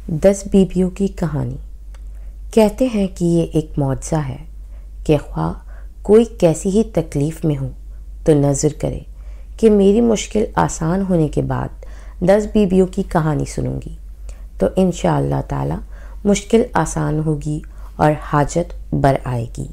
10 بیویوں کی کہانی۔ کہتے ہیں کہ یہ ایک معجزہ ہے کہ خواہ کوئی کیسی ہی تکلیف میں ہو تو نظر کرے کہ میری مشکل آسان ہونے کے بعد 10 بیویوں کی کہانی سنوں گی تو انشاءاللہ تعالی مشکل آسان ہوگی اور حاجت بر آئے گی۔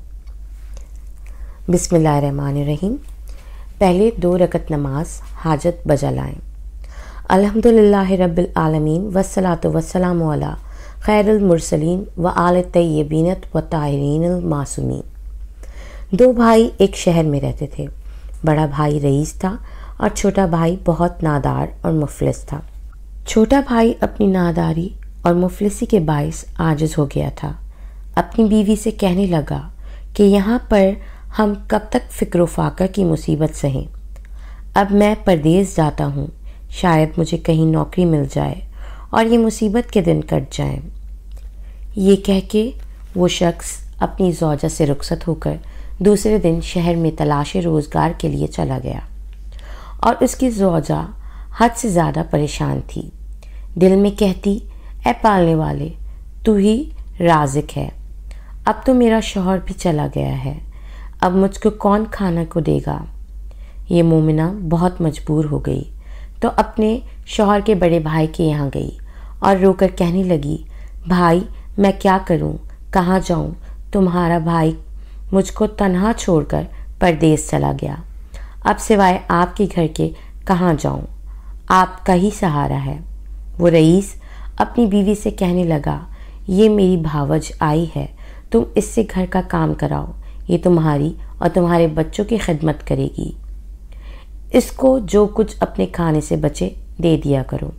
بسم اللہ الرحمن الرحیم۔ پہلے 2 رکعت نماز حاجت بجا لائیں۔ الحمدللہ رب العالمین والصلاة والسلام علی خیر المرسلین وآل الطیبین والطاہرین المعصومین۔ 2 بھائی ایک شہر میں رہتے تھے۔ بڑا بھائی رئیس تھا اور چھوٹا بھائی بہت نادار اور مفلس تھا۔ چھوٹا بھائی اپنی ناداری اور مفلسی کے باعث عاجز ہو گیا تھا۔ اپنی بیوی سے کہنے لگا کہ یہاں پر ہم کب تک فکر و فاقہ کی مصیبت سہیں۔ اب میں پردیس جاتا ہوں، شاید مجھے کہیں نوکری مل جائے اور یہ مصیبت کے دن کٹ جائیں۔ یہ کہہ کے وہ شخص اپنی زوجہ سے رخصت ہو کر دوسرے دن شہر میں تلاش روزگار کے لیے چلا گیا اور اس کی زوجہ حد سے زیادہ پریشان تھی۔ دل میں کہتی، اے پالنے والے، تو ہی رازق ہے، اب تو میرا شوہر بھی چلا گیا ہے، اب مجھ کو کون کھانا کو دے گا۔ یہ مومنہ بہت مجبور ہو گئی تو اپنے شوہر کے بڑے بھائی کے یہاں گئی اور رو کر کہنے لگی، بھائی میں کیا کروں، کہاں جاؤں، تمہارا بھائی مجھ کو تنہا چھوڑ کر پردیس چلا گیا، اب سوائے آپ کے گھر کے کہاں جاؤں، آپ کا ہی سہارا ہے۔ وہ رئیس اپنی بیوی سے کہنے لگا، یہ میری بھاوج آئی ہے، تم اس سے گھر کا کام کراؤ، یہ تمہاری اور تمہارے بچوں کی خدمت کرے گی، اس کو جو کچھ اپنے کھانے سے بچے دے دیا کرو۔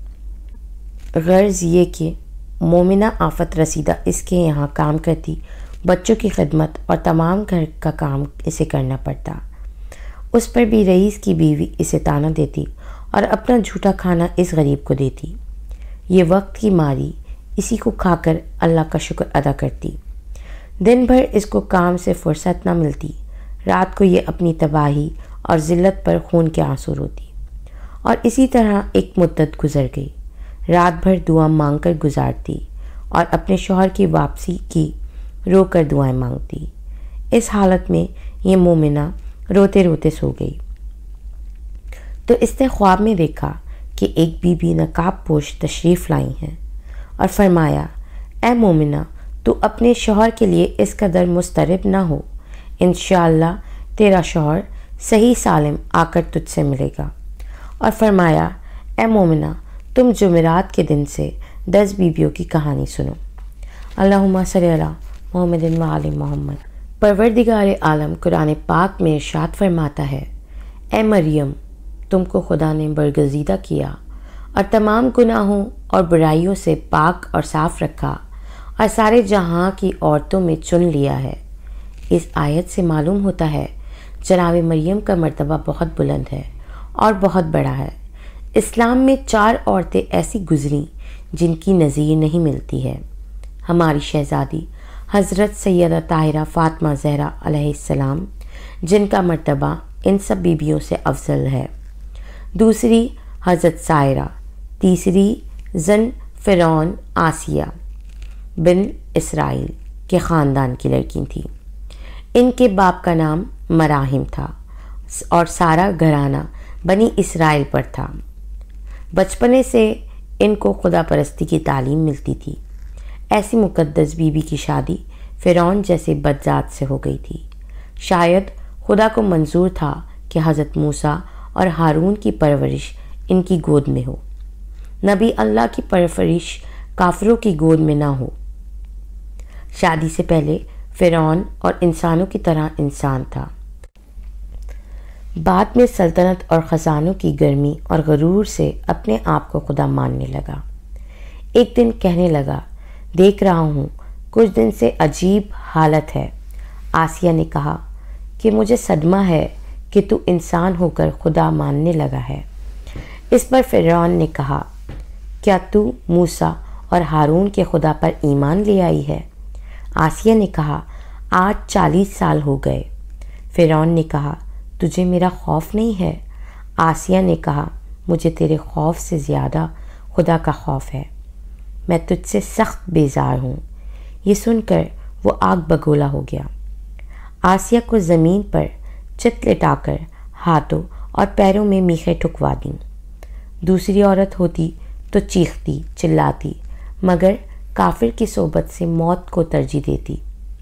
غرض یہ کہ مومنہ آفت رسیدہ اس کے یہاں کام کرتی، بچوں کی خدمت اور تمام گھر کا کام اسے کرنا پڑتا۔ اس پر بھی رئیس کی بیوی اسے طعنہ دیتی اور اپنا جھوٹا کھانا اس غریب کو دیتی۔ یہ وقت کی ماری اسی کو کھا کر اللہ کا شکر ادا کرتی۔ دن بھر اس کو کام سے فرصت نہ ملتی، رات کو یہ اپنی تباہی اور ذلت پر خون کے آنسو روتی، اور اسی طرح ایک مدت گزر گئی۔ رات بھر دعا مانگ کر گزارتی اور اپنے شوہر کی واپسی کی رو کر دعائیں مانگتی۔ اس حالت میں یہ مومنہ روتے روتے سو گئی تو اس نے خواب میں دیکھا کہ ایک بی بی نقاب پوش تشریف لائی ہیں اور فرمایا، اے مومنہ، تو اپنے شوہر کے لیے اس قدر مضطرب نہ ہو، انشاءاللہ تیرا شوہر صحیح سالم آ کر تجھ سے ملے گا۔ اور فرمایا، اے مومنہ، تم جمعرات کے دن سے 10 بیویوں کی کہانی سنو۔ اللہم صلی علی محمد و آل محمد۔ پروردگار عالم قرآن پاک میں ارشاد فرماتا ہے، اے مریم، تم کو خدا نے برگزیدہ کیا اور تمام گناہوں اور برائیوں سے پاک اور صاف رکھا اور سارے جہاں کی عورتوں میں چن لیا ہے۔ اس آیت سے معلوم ہوتا ہے جناب مریم کا مرتبہ بہت بلند ہے اور بہت بڑا ہے۔ اسلام میں 4 عورتیں ایسی گزریں جن کی نظیر نہیں ملتی ہے۔ ہماری شہزادی حضرت سیدہ طاہرہ فاطمہ زہرا علیہ السلام، جن کا مرتبہ ان سب بیویوں سے افضل ہے۔ دوسری حضرت سائرہ، تیسری زن فرعون آسیہ بن اسرائیل کے خاندان کی لڑکی تھی۔ ان کے باپ کا نام مراحم تھا اور سارا گھرانہ بنی اسرائیل پر تھا۔ بچپنے سے ان کو خدا پرستی کی تعلیم ملتی تھی۔ ایسی مقدس بیوی کی شادی فرعون جیسے بدذات سے ہو گئی تھی۔ شاید خدا کو منظور تھا کہ حضرت موسیٰ اور ہارون کی پرورش ان کی گود میں ہو، نبی اللہ کی پرورش کافروں کی گود میں نہ ہو۔ شادی سے پہلے فرعون اور انسانوں کی طرح انسان تھا، بعد میں سلطنت اور خزانوں کی گرمی اور غرور سے اپنے آپ کو خدا ماننے لگا۔ ایک دن کہنے لگا، دیکھ رہا ہوں کچھ دن سے عجیب حالت ہے۔ آسیہ نے کہا کہ مجھے صدمہ ہے کہ تو انسان ہو کر خدا ماننے لگا ہے۔ اس پر فرعون نے کہا، کیا تو موسیٰ اور ہارون کے خدا پر ایمان لے آئی ہے؟ آسیہ نے کہا، آج 40 سال ہو گئے۔ فرعون نے کہا، تجھے میرا خوف نہیں ہے؟ آسیہ نے کہا، مجھے تیرے خوف سے زیادہ خدا کا خوف ہے۔ میں تجھ سے سخت بیزار ہوں۔ یہ سن کر وہ آگ بگولا ہو گیا۔ آسیہ کو زمین پر چت لٹا کر ہاتھوں اور پیروں میں میخیں ٹھکوا دیں۔ دوسری عورت ہوتی تو چیختی چلاتی، مگر کافر کی صحبت سے موت کو ترجیح دیتی۔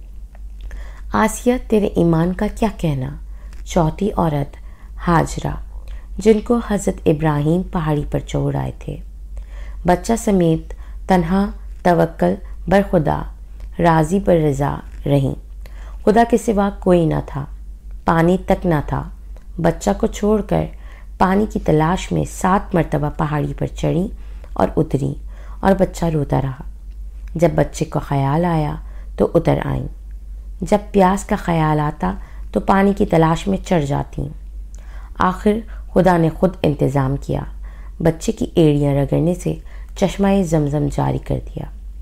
آسیہ تیرے ایمان کا کیا کہنا؟ چوتھی عورت ہاجرہ، جن کو حضرت ابراہیم پہاڑی پر چھوڑ آئے تھے، بچہ سمیت تنہا توکل بر خدا راضی پر رضا رہیں۔ خدا کے سوا کوئی نہ تھا، پانی تک نہ تھا۔ بچہ کو چھوڑ کر پانی کی تلاش میں 7 مرتبہ پہاڑی پر چڑھیں اور اتریں، اور بچہ روتا رہا۔ جب بچے کو خیال آیا تو اتر آئیں، جب پیاس کا خیال آتا تو پانی کی تلاش میں چڑھ جاتیں۔ آخر خدا نے خود انتظام کیا، بچے کی ایڑیاں رگڑنے سے چشمہ زمزم جاری کر دیا،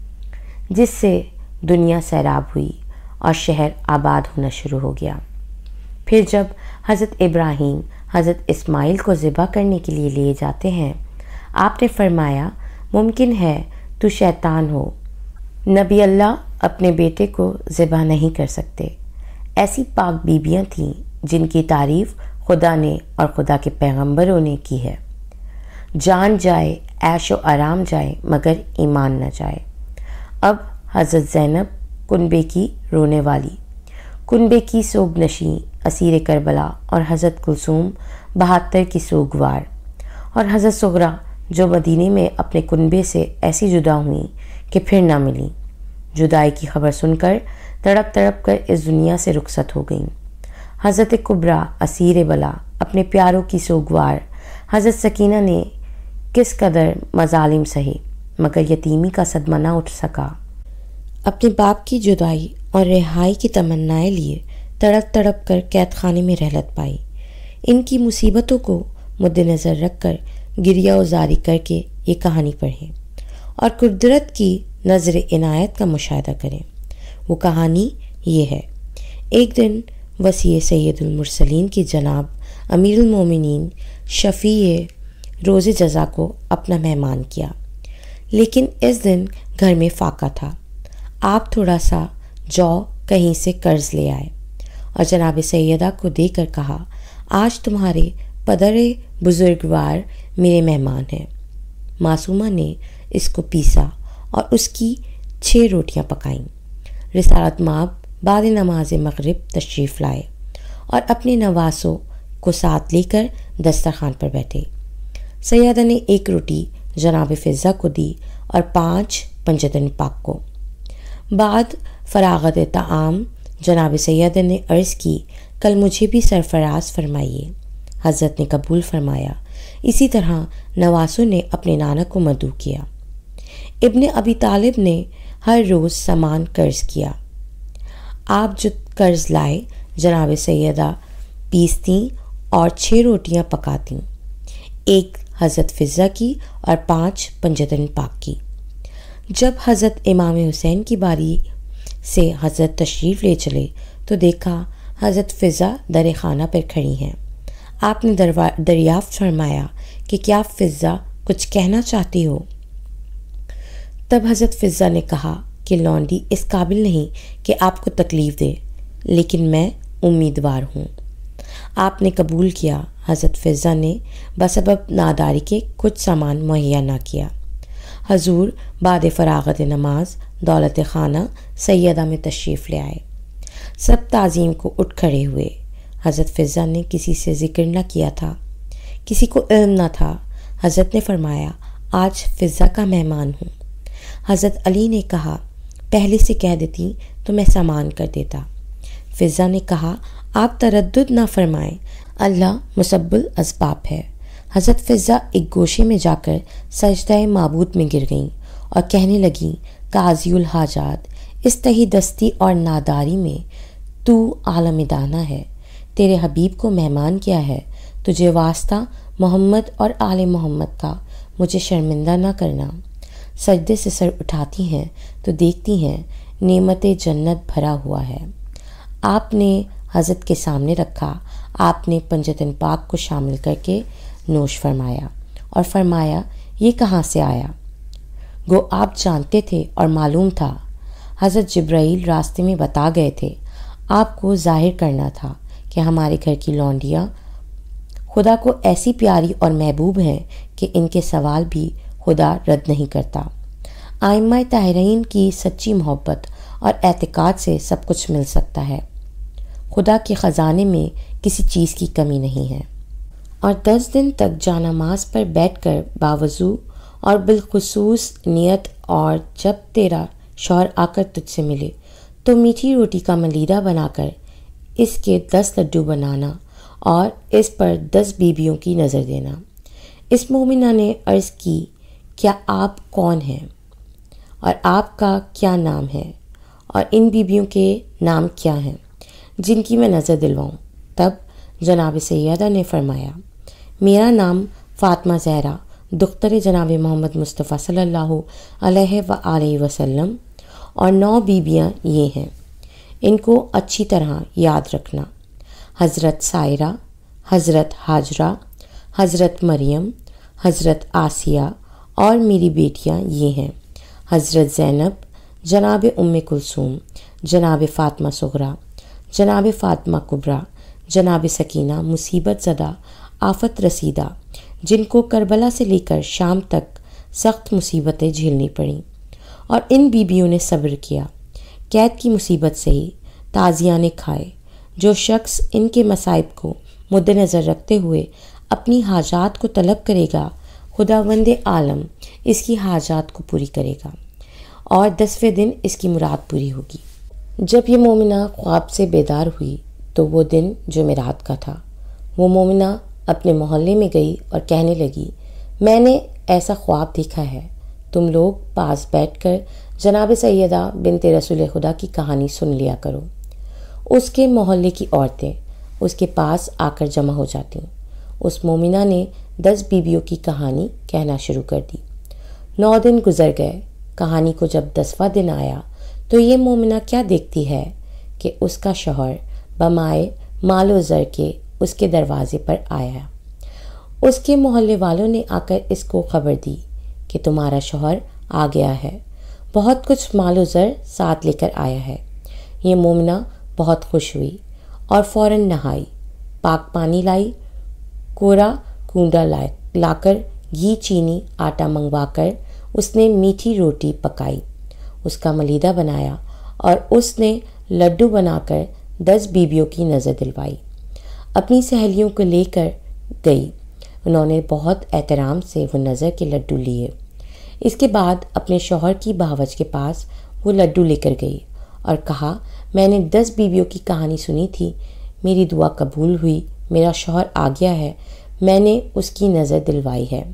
جس سے دنیا سیراب ہوئی اور شہر آباد ہونا شروع ہو گیا۔ پھر جب حضرت ابراہیم حضرت اسماعیل کو ذبح کرنے کے لیے لیے جاتے ہیں، آپ نے فرمایا، ممکن ہے تو شیطان ہو، نبی اللہ اپنے بیٹے کو ذبح نہیں کر سکتے۔ ایسی پاک بیبیاں تھیں جن کی تعریف خدا نے اور خدا کے پیغمبروں نے کی ہے۔ جان جائے، عیش و آرام جائے، مگر ایمان نہ جائے۔ اب حضرت زینب کنبے کی رونے والی، کنبے کی سوگ نشیں اسیر کربلا، اور حضرت کلثوم 72 کی سوگوار، اور حضرت سغرا جو مدینے میں اپنے کنبے سے ایسی جدا ہوئیں کہ پھر نہ ملیں، جدائی کی خبر سن کر تڑپ تڑپ کر اس دنیا سے رخصت ہو گئیں۔ حضرت کبریٰ اسیر بلا، اپنے پیاروں کی سوگوار۔ حضرت سکینہ نے کس قدر مظالم سہے، مگر یتیمی کا صدمہ نہ اٹھ سکا۔ اپنے باپ کی جدائی اور رہائی کی تمنائیں لیے تڑپ تڑپ کر قید خانے میں رحلت پائی۔ ان کی مصیبتوں کو مد نظر رکھ کر گریہ وزاری کر کے یہ کہانی پڑھیں اور قدرت کی نظر عنایت کا مشاہدہ کریں۔ وہ کہانی یہ ہے، ایک دن وسیع سید المرسلین کی جناب امیر المومنین شفیع روز جزا کو اپنا مہمان کیا، لیکن اس دن گھر میں فاقہ تھا۔ آپ تھوڑا سا جو کہیں سے قرض لے آئے اور جناب سیدہ کو دے کر کہا، آج تمہارے پدر بزرگوار میرے مہمان ہیں۔ معصومہ نے اس کو پیسا اور اس کی 6 روٹیاں پکائیں۔ رسالت مآب بعد نماز مغرب تشریف لائے اور اپنے نواسوں کو ساتھ لے کر دسترخوان پر بیٹھے۔ سیدہ نے 1 روٹی جناب فضہ کو دی اور 5 پنجتن پاک کو۔ بعد فراغت طعام جناب سیدہ نے عرض کی، کل مجھے بھی سرفراز فرمائیے۔ حضرت نے قبول فرمایا۔ اسی طرح نواسوں نے اپنے نانا کو مدعو کیا۔ ابن ابی طالب نے ہر روز سامان قرض کیا۔ آپ جو قرض لائے جناب سیدہ پیستیں اور 6 روٹیاں پکاتیں، 1 حضرت فضہ کی اور 5 پنجتن پاک کی۔ جب حضرت امام حسین کی باری سے حضرت تشریف لے چلے تو دیکھا حضرت فضہ در خانہ پر کھڑی ہیں۔ آپ نے دریافت فرمایا کہ کیا فضہ کچھ کہنا چاہتی ہو؟ تب حضرت فضہ نے کہا کہ لونڈی اس قابل نہیں کہ آپ کو تکلیف دے، لیکن میں امیدوار ہوں۔ آپ نے قبول کیا۔ حضرت فضہ نے بسبب ناداری کے کچھ سامان مہیا نہ کیا۔ حضور بعد فراغت نماز دولت خانہ سیدہ میں تشریف لے آئے۔ سب تعظیم کو اٹھ کھڑے ہوئے۔ حضرت فضہ نے کسی سے ذکر نہ کیا تھا، کسی کو علم نہ تھا۔ حضرت نے فرمایا، آج فضہ کا مہمان ہوں۔ حضرت علی نے کہا، پہلے سے کہہ دیتی تو میں سامان کر دیتا۔ فضہ نے کہا، آپ تردد نہ فرمائیں، اللہ مسبب الاسباب ہے۔ حضرت فضہ ایک گوشے میں جا کر سجدہ معبود میں گر گئیں اور کہنے لگیں، قاضی الحاجات، اس تہی دستی اور ناداری میں تو عالم دانا ہے۔ تیرے حبیب کو مہمان کیا ہے، تجھے واسطہ محمد اور آل محمد کا مجھے شرمندہ نہ کرنا۔ سجدے سے سر اٹھاتی ہیں تو دیکھتی ہیں نعمت جنت بھرا ہوا ہے۔ آپ نے حضرت کے سامنے رکھا۔ آپ نے پنجتن پاک کو شامل کر کے نوش فرمایا اور فرمایا، یہ کہاں سے آیا؟ گو آپ جانتے تھے اور معلوم تھا، حضرت جبرائیل راستے میں بتا گئے تھے، آپ کو ظاہر کرنا تھا کہ ہمارے گھر کی لونڈیاں خدا کو ایسی پیاری اور محبوب ہیں کہ ان کے سوال بھی خدا رد نہیں کرتا۔ ائمہ طاہرین کی سچی محبت اور اعتقاد سے سب کچھ مل سکتا ہے۔ خدا کے خزانے میں کسی چیز کی کمی نہیں ہے۔ اور 10 دن تک جانماز پر بیٹھ کر باوضو اور بالخصوص نیت، اور جب تیرا شوہر آ کر تجھ سے ملے تو میٹھی روٹی کا ملیدہ بنا کر اس کے 10 لڈو بنانا اور اس پر 10 بیویوں کی نظر دینا۔ اس مومنہ نے عرض کی، کیا آپ کون ہیں اور آپ کا کیا نام ہے اور ان بیویوں کے نام کیا ہیں جن کی میں نظر دلواؤں؟ تب جناب سیدہ نے فرمایا، میرا نام فاطمہ زہرا دختر جناب محمد مصطفیٰ صلی اللہ علیہ وآلہ وسلم، اور 9 بیویاں یہ ہیں، ان کو اچھی طرح یاد رکھنا: حضرت سائرہ، حضرت ہاجرہ، حضرت مریم، حضرت آسیہ، اور میری بیٹیاں یہ ہیں: حضرت زینب، جناب ام کلثوم، جناب فاطمہ صغریٰ، جناب فاطمہ کبریٰ، جناب سکینہ مصیبت زدہ آفت رسیدہ، جن کو کربلا سے لے کر شام تک سخت مصیبتیں جھیلنی پڑیں، اور ان بیبیوں نے صبر کیا، قید کی مصیبت سے ہی تازیانے کھائے۔ جو شخص ان کے مصائب کو مد نظر رکھتے ہوئے اپنی حاجات کو طلب کرے گا، خداوند عالم اس کی حاجات کو پوری کرے گا، اور 10ویں دن اس کی مراد پوری ہوگی۔ جب یہ مومنہ خواب سے بیدار ہوئی تو وہ دن جمعرات کا تھا۔ وہ مومنہ اپنے محلے میں گئی اور کہنے لگی، میں نے ایسا خواب دیکھا ہے، تم لوگ پاس بیٹھ کر جناب سیدہ بنت رسول خدا کی کہانی سن لیا کرو۔ اس کے محلے کی عورتیں اس کے پاس آ کر جمع ہو جاتی۔ اس مومنہ نے 10 بیویوں کی کہانی کہنا شروع کر دی۔ 9 دن گزر گئے۔ کہانی کو جب 10واں دن آیا تو یہ مومنہ کیا دیکھتی ہے کہ اس کا شوہر بمائے مال و زر کے اس کے دروازے پر آیا۔ اس کے محلے والوں نے آ کر اس کو خبر دی کہ تمہارا شوہر آ گیا ہے، بہت کچھ مال و زر ساتھ لے کر آیا ہے۔ یہ مومنہ بہت خوش ہوئی اور فوراً نہائی، پاک پانی لائی، کورا کنڈا لا کر گھی چینی آٹا منگوا کر اس نے میٹھی روٹی پکائی، اس کا ملیدہ بنایا، اور اس نے لڈو بنا کر 10 بیویوں کی نظر دلوائی۔ اپنی سہیلیوں کو لے کر گئی، انہوں نے بہت احترام سے وہ نظر کے لڈو لیے۔ اس کے بعد اپنے شوہر کی باورچ کے پاس وہ لڈو لے کر گئی اور کہا، میں نے 10 بیویوں کی کہانی سنی تھی، میری دعا قبول ہوئی، میرا شوہر آ گیا ہے، میں نے اس کی نظر دلوائی ہے،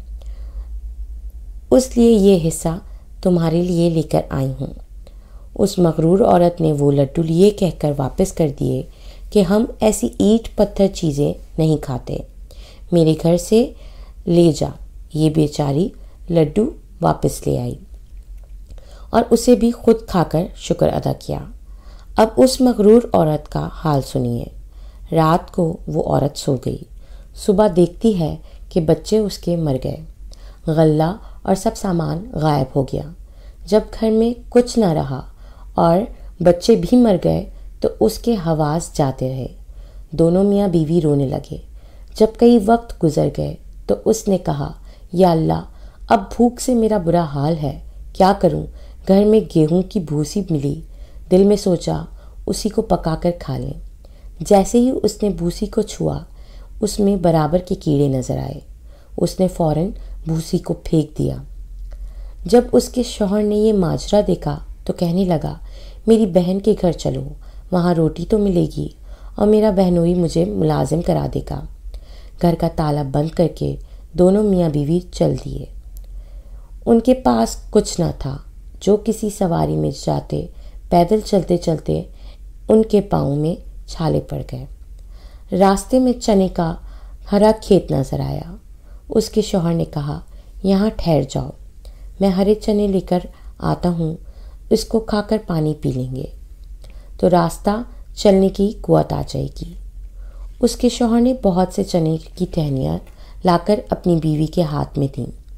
اس لیے یہ حصہ تمہارے لیے لے کر آئی ہوں۔ اس مغرور عورت نے وہ لڈو لیے کہہ کر واپس کر دیے کہ ہم ایسی اینٹ پتھر چیزیں نہیں کھاتے، میرے گھر سے لے جا۔ یہ بیچاری لڈو واپس لے آئی اور اسے بھی خود کھا کر شکر ادا کیا۔ اب اس مغرور عورت کا حال سنیے۔ رات کو وہ عورت سو گئی، صبح دیکھتی ہے کہ بچے اس کے مر گئے، غلہ اور سب سامان غائب ہو گیا۔ جب گھر میں کچھ نہ رہا اور بچے بھی مر گئے تو اس کے حواس جاتے رہے۔ دونوں میاں بیوی رونے لگے۔ جب کئی وقت گزر گئے تو اس نے کہا، یا اللہ، اب بھوک سے میرا برا حال ہے، کیا کروں؟ گھر میں گیہوں کی بھوسی ملی، دل میں سوچا اسی کو پکا کر کھا لیں۔ جیسے ہی اس نے بھوسی کو چھوا، اس میں برابر کے کیڑے نظر آئے۔ اس نے فوراً بھوسی کو پھینک دیا۔ جب اس کے شوہر نے یہ ماجرا دیکھا تو کہنے لگا، میری بہن کے گھر چلو، وہاں روٹی تو ملے گی اور میرا بہنوئی مجھے ملازم کرا دے گا۔ گھر کا تالا بند کر کے دونوں میاں بیوی چل دیے۔ ان کے پاس کچھ نہ تھا، جو کسی سواری میں جاتے، پیدل چلتے چلتے ان کے پاؤں میں چھالے پڑ گئے۔ راستے میں چنے کا ہرا کھیت نظر آیا۔ اس کے شوہر نے کہا، یہاں ٹھہر جاؤ، میں ہرے چنے لے کر آتا ہوں، اس کو کھا کر پانی پی لیں گے تو راستہ چلنے کی قوت آ جائے گی۔ اس کے شوہر نے بہت سے چنے کی ٹہنیاں لا کر اپنی بیوی کے ہاتھ میں دیں۔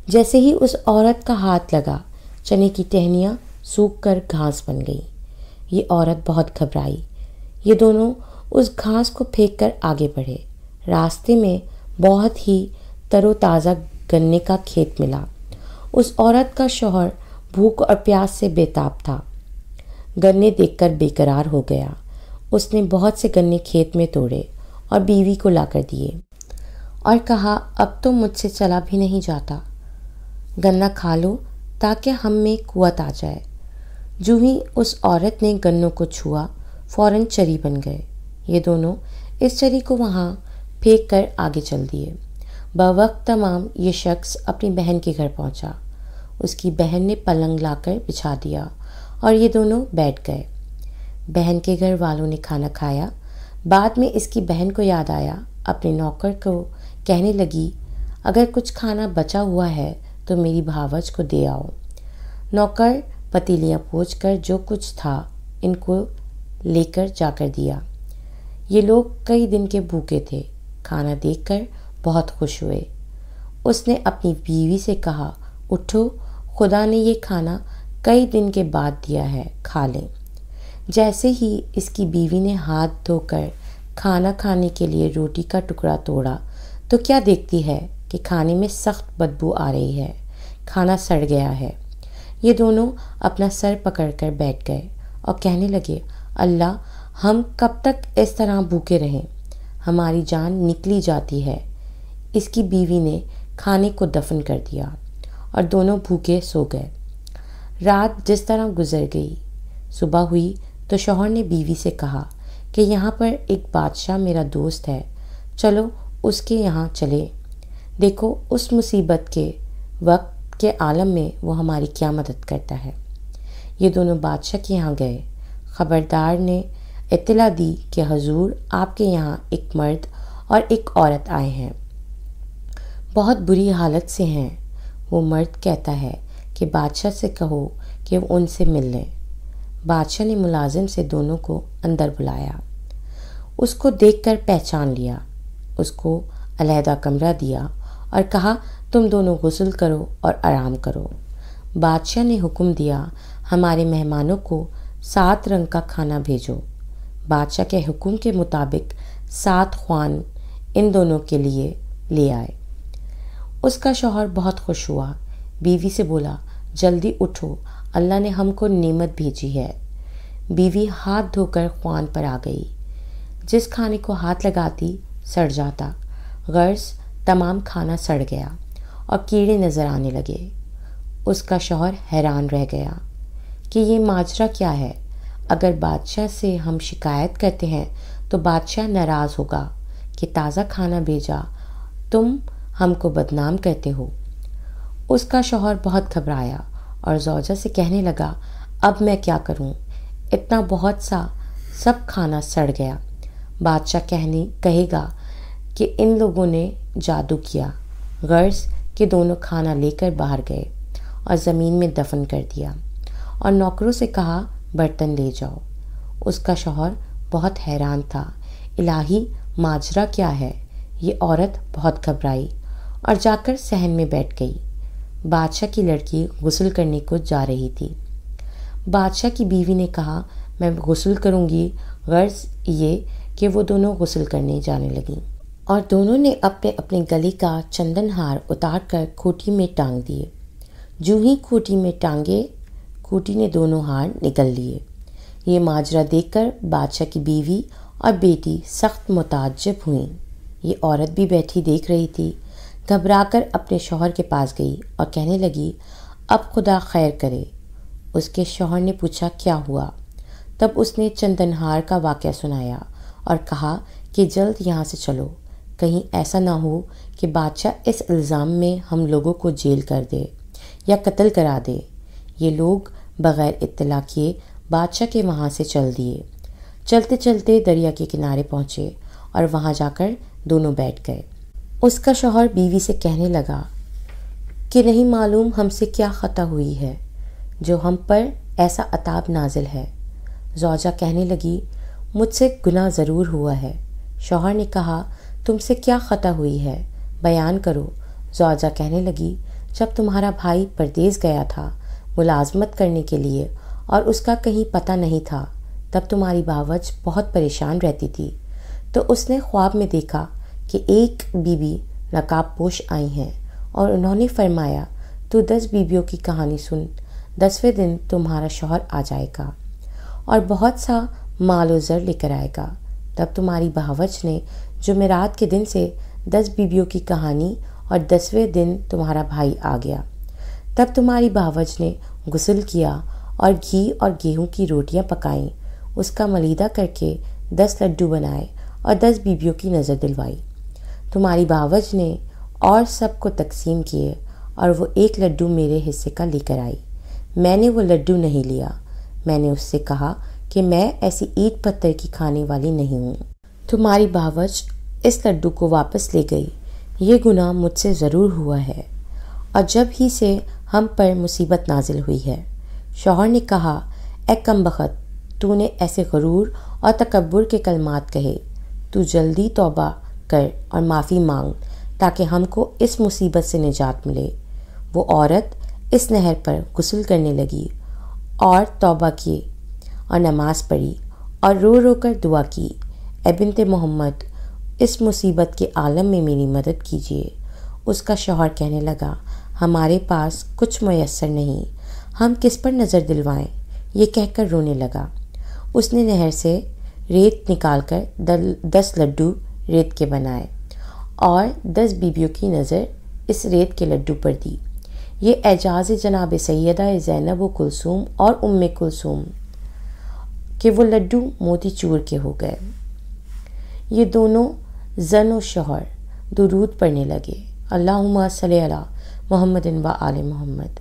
جیسے ہی اس عورت کا ہاتھ لگا چنے کی ٹہنیاں سوکھ کر گھاس بن گئیں۔ یہ عورت بہت گھبرائی۔ یہ دونوں اس گھاس کو پھینک کر آگے بڑھے۔ راستے میں بہت ہی تر و تازہ گنے کا کھیت ملا۔ اس عورت کا شوہر بھوک اور پیاس سے بے تاب تھا۔ گنے دیکھ کر بے قرار ہو گیا۔ اس نے بہت سے گنے کھیت میں توڑے اور بیوی کو لا کر دیے اور کہا، اب تو مجھ سے چلا بھی نہیں جاتا، گنا کھا لو تاکہ ہم میں قوت آ جائے۔ جو ہی اس عورت نے گنوں کو چھوا فوراً چری بن گئے۔ یہ دونوں اس چری کو وہاں پھینک کر آگے چل دیے۔ بوقت تمام یہ شخص اپنی بہن کے گھر پہنچا۔ اس کی بہن نے پلنگ لا کر بچھا دیا اور یہ دونوں بیٹھ گئے۔ بہن کے گھر والوں نے کھانا کھایا۔ بعد میں اس کی بہن کو یاد آیا، اپنے نوکر کو کہنے لگی، اگر کچھ کھانا بچا ہوا ہے تو میری بھاوج کو دے آؤ۔ نوکر پتیلیاں پوچھ کر جو کچھ تھا ان کو لے کر جا کر دیا۔ یہ لوگ کئی دن کے بھوکے تھے۔ کھانا دیکھ کر بہت خوش ہوئے۔ اس نے اپنی بیوی سے کہا، اٹھو، خدا نے یہ کھانا کئی دن کے بعد دیا ہے، کھا لیں۔ جیسے ہی اس کی بیوی نے ہاتھ دھو کر کھانا کھانے کے لیے روٹی کا ٹکڑا توڑا تو کیا دیکھتی ہے کہ کھانے میں سخت بدبو آ رہی ہے، کھانا سڑ گیا ہے۔ یہ دونوں اپنا سر پکڑ کر بیٹھ گئے اور کہنے لگے، اللہ، ہم کب تک اس طرح بھوکے رہیں، ہماری جان نکلی جاتی ہے۔ اس کی بیوی نے کھانے کو دفن کر دیا اور دونوں بھوکے سو گئے۔ رات جس طرح گزر گئی، صبح ہوئی تو شوہر نے بیوی سے کہا کہ یہاں پر ایک بادشاہ میرا دوست ہے، چلو اس کے یہاں چلے، دیکھو اس مصیبت کے وقت کے عالم میں وہ ہماری کیا مدد کرتا ہے۔ یہ دونوں بادشاہ کے یہاں گئے۔ خبردار نے اطلاع دی کہ حضور، آپ کے یہاں ایک مرد اور ایک عورت آئے ہیں، بہت بری حالت سے ہیں۔ وہ مرد کہتا ہے کہ بادشاہ سے کہو کہ وہ ان سے مل لیں۔ بادشاہ نے ملازم سے دونوں کو اندر بلایا، اس کو دیکھ کر پہچان لیا، اس کو علیحدہ کمرہ دیا اور کہا، تم دونوں غسل کرو اور آرام کرو۔ بادشاہ نے حکم دیا، ہمارے مہمانوں کو 7 رنگ کا کھانا بھیجو۔ بادشاہ کے حکم کے مطابق 7 خوان ان دونوں کے لیے لے آئے۔ اس کا شوہر بہت خوش ہوا، بیوی سے بولا، جلدی اٹھو، اللہ نے ہم کو نعمت بھیجی ہے۔ بیوی ہاتھ دھو کر خوان پر آ گئی۔ جس کھانے کو ہاتھ لگاتی سڑ جاتا، غرض تمام کھانا سڑ گیا اور کیڑے نظر آنے لگے۔ اس کا شوہر حیران رہ گیا کہ یہ ماجرا کیا ہے۔ اگر بادشاہ سے ہم شکایت کرتے ہیں تو بادشاہ ناراض ہوگا کہ تازہ کھانا بھیجا، تم ہم کو بدنام کرتے ہو۔ اس کا شوہر بہت گھبرایا اور زوجہ سے کہنے لگا، اب میں کیا کروں، اتنا بہت سا سب کھانا سڑ گیا۔ بادشاہ کہے گا کہ ان لوگوں نے جادو کیا۔ غرض کہ دونوں کھانا لے کر باہر گئے اور زمین میں دفن کر دیا اور نوکروں سے کہا، برتن لے جاؤ۔ اس کا شوہر بہت حیران تھا، الہی ماجرا کیا ہے۔ یہ عورت بہت گھبرائی اور جا کر صحن میں بیٹھ گئی۔ بادشاہ کی لڑکی غسل کرنے کو جا رہی تھی۔ بادشاہ کی بیوی نے کہا، میں غسل کروں گی۔ غرض یہ کہ وہ دونوں غسل کرنے جانے لگیں اور دونوں نے اپنے اپنے گلے کا چندن ہار اتار کر کھوٹی میں ٹانگ دیے۔ جو ہی کھوٹی میں ٹانگے، کھوٹی نے دونوں ہار نگل لیے۔ یہ ماجرا دیکھ کر بادشاہ کی بیوی اور بیٹی سخت متعجب ہوئیں۔ یہ عورت بھی بیٹھی دیکھ رہی تھی، گھبرا کر اپنے شوہر کے پاس گئی اور کہنے لگی، اب خدا خیر کرے۔ اس کے شوہر نے پوچھا، کیا ہوا؟ تب اس نے چندن ہار کا واقعہ سنایا اور کہا کہ جلد یہاں سے چلو، کہیں ایسا نہ ہو کہ بادشاہ اس الزام میں ہم لوگوں کو جیل کر دے یا قتل کرا دے۔ یہ لوگ بغیر اطلاع کیے بادشاہ کے وہاں سے چل دیے۔ چلتے چلتے دریا کے کنارے پہنچے اور وہاں جا کر دونوں بیٹھ گئے۔ اس کا شوہر بیوی سے کہنے لگا کہ نہیں معلوم ہم سے کیا خطا ہوئی ہے جو ہم پر ایسا عذاب نازل ہے۔ زوجہ کہنے لگی، مجھ سے گناہ ضرور ہوا ہے۔ شوہر نے کہا، تم سے کیا خطا ہوئی ہے، بیان کرو۔ زوجہ کہنے لگی، جب تمہارا بھائی پردیس گیا تھا ملازمت کرنے کے لیے اور اس کا کہیں پتہ نہیں تھا، تب تمہاری باوج بہت پریشان رہتی تھی، تو اس نے خواب میں دیکھا کہ ایک بی بی نقاب پوش آئی ہیں اور انہوں نے فرمایا تو 10 بیویوں کی کہانی سن، 10ویں دن تمہارا شوہر آ جائے گا اور بہت سا مال و زر لے کر آئے گا۔ تب تمہاری باوج نے جمعرات کے دن سے 10 بیویوں کی کہانی اور 10ویں دن تمہارا بھائی آ گیا۔ تب تمہاری باوج نے غسل کیا اور گھی اور گیہوں کی روٹیاں پکائیں، اس کا ملیدہ کر کے 10 لڈو بنائے اور 10 بیویوں کی نظر دلوائی۔ تمہاری باوج نے اور سب کو تقسیم کیے اور وہ 1 لڈو میرے حصے کا لے کر آئی۔ میں نے وہ لڈو نہیں لیا۔ میں نے اس سے کہا کہ میں ایسی اینٹ پتھر کی کھانے والی نہیں ہوں۔ تمہاری باوج اس لڈو کو واپس لے گئی۔ یہ گناہ مجھ سے ضرور ہوا ہے اور جب ہی سے ہم پر مصیبت نازل ہوئی ہے۔ شوہر نے کہا، اے کمبخت، تو نے ایسے غرور اور تکبر کے کلمات کہے، تو جلدی توبہ کر اور معافی مانگ تاکہ ہم کو اس مصیبت سے نجات ملے۔ وہ عورت اس نہر پر غسل کرنے لگی اور توبہ کی اور نماز پڑھی اور رو رو کر دعا کی، اے بنت محمد، اس مصیبت کے عالم میں میری مدد کیجیے۔ اس کا شوہر کہنے لگا، ہمارے پاس کچھ میسر نہیں، ہم کس پر نظر دلوائیں؟ یہ کہہ کر رونے لگا۔ اس نے نہر سے ریت نکال کر 10 لڈو ریت کے بنائے اور 10 بیویوں کی نظر اس ریت کے لڈو پر دی۔ یہ اعجاز جناب سیدہ زینب و کلثوم اور کلثوم کہ وہ لڈو موتی چور کے ہو گئے۔ یہ دونوں زن و شوہر درود پڑھنے لگے، اللہم صلی علی محمد و آل محمد۔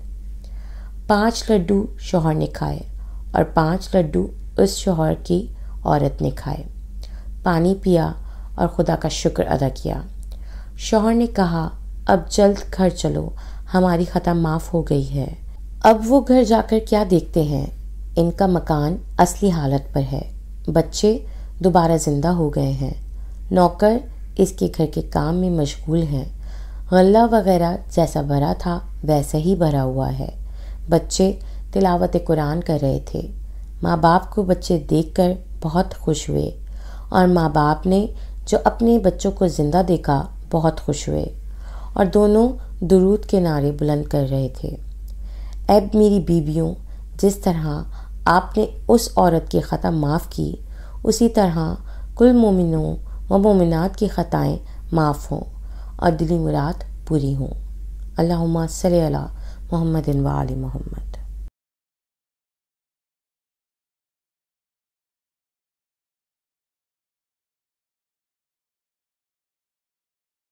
5 لڈو شوہر نے کھائے اور 5 لڈو اس شوہر کی عورت نے کھائے، پانی پیا اور خدا کا شکر ادا کیا۔ شوہر نے کہا، اب جلد گھر چلو، ہماری خطا معاف ہو گئی ہے۔ اب وہ گھر جا کر کیا دیکھتے ہیں، ان کا مکان اصلی حالت پر ہے، بچے دوبارہ زندہ ہو گئے ہیں، نوکر اس کے گھر کے کام میں مشغول ہیں، غلہ وغیرہ جیسا بھرا تھا ویسا ہی بھرا ہوا ہے، بچے تلاوت قرآن کر رہے تھے۔ ماں باپ کو بچے دیکھ کر بہت خوش ہوئے اور ماں باپ نے جو اپنے بچوں کو زندہ دیکھا بہت خوش ہوئے اور دونوں درود کے نعرے بلند کر رہے تھے، اے میری بیویوں، جس طرح آپ نے اس عورت کی خطا معاف کی، اسی طرح کل مومنوں و مومنات کی خطائیں معاف ہوں اور دلی مراد پوری ہوں۔ اللہم صلی علی محمد و آل محمد۔